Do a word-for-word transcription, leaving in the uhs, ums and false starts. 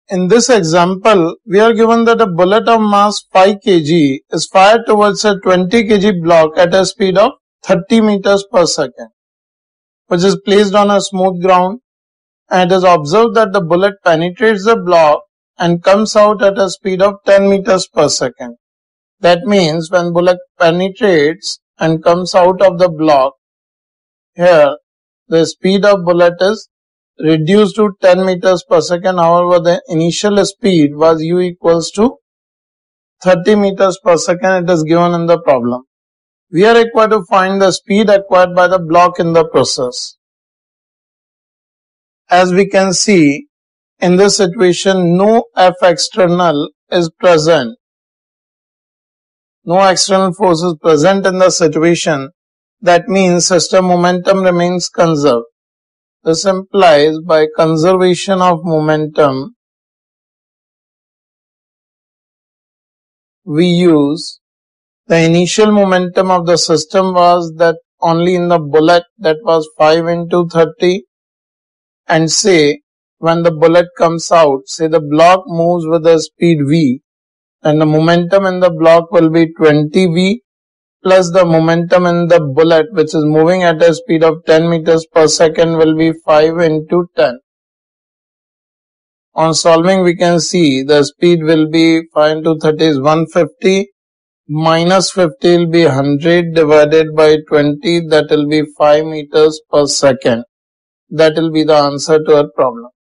In this example, we are given that a bullet of mass five kilograms is fired towards a twenty kilogram block at a speed of thirty meters per second, which is placed on a smooth ground, and it is observed that the bullet penetrates the block and comes out at a speed of ten meters per second. That means when bullet penetrates and comes out of the block, here the speed of bullet is reduced to ten meters per second. However, the initial speed was u equals to thirty meters per second. It is given in the problem. We are required to find the speed acquired by the block in the process. As we can see, in this situation, no F external is present. No external force is present in the situation. That means system momentum remains conserved. This implies by conservation of momentum, we use the initial momentum of the system was that only in the bullet, that was five into thirty, and say when the bullet comes out, say the block moves with the speed v, and the momentum in the block will be twenty v plus the momentum in the bullet, which is moving at a speed of ten meters per second, will be five into ten. On solving, we can see the speed will be five into thirty is one hundred fifty, minus fifty will be one hundred divided by twenty, that will be five meters per second. That will be the answer to our problem.